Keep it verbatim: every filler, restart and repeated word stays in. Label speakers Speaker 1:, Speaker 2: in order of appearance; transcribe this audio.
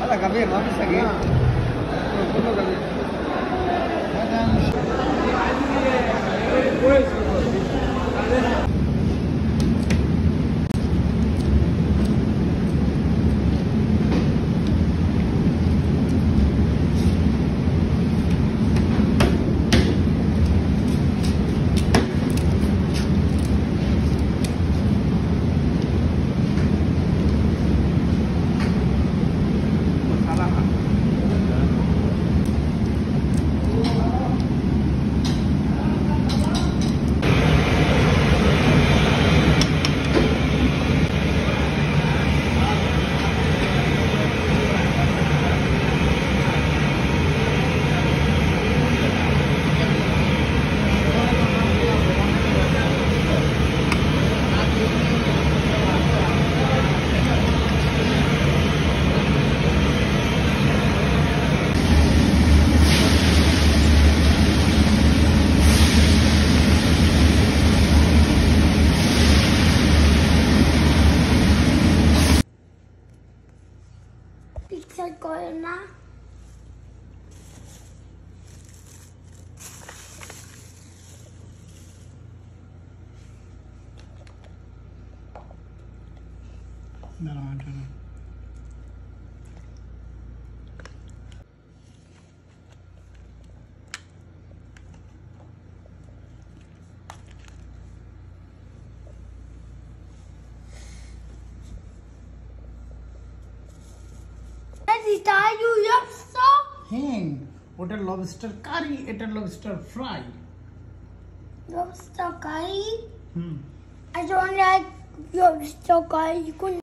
Speaker 1: la cambié, ¿no? Esa aquí. ¿Cómo cambié?
Speaker 2: Pizza corona. এটা ইউএফসো
Speaker 3: হ্যাঁ ওটা লবস্টার কারি এটা lobster fry
Speaker 2: lobster curry.
Speaker 3: Hmm
Speaker 2: I don't like lobster curry. You couldn't